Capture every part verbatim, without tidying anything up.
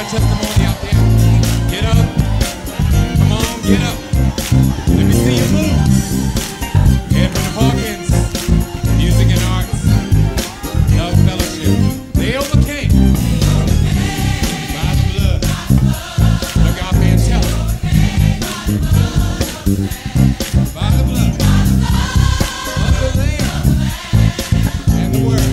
testimony out there? Get up. Come on, get up. Let me see you move. Edwin Hawkins, Music and Arts, Love Fellowship. They overcame by the blood. Look out there and tell them. By the blood of the Lamb and the Word.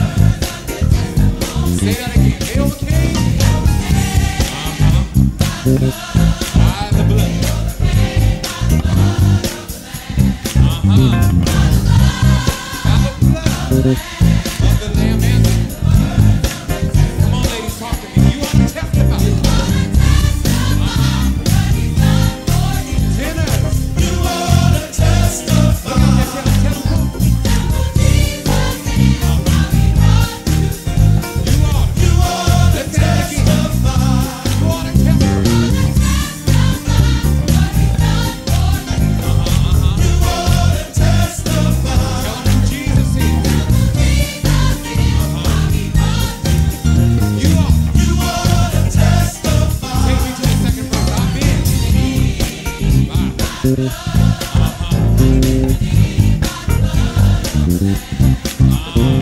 Say that again. They overcame. Uh-huh. By the blood. Uh-huh. By the blood of the Lamb and the Word. Come on, ladies, talk to me. You want to testify? Uh-huh. Tenors. You want to testify? Look out there, tell them, tell them, come on. Uh-huh.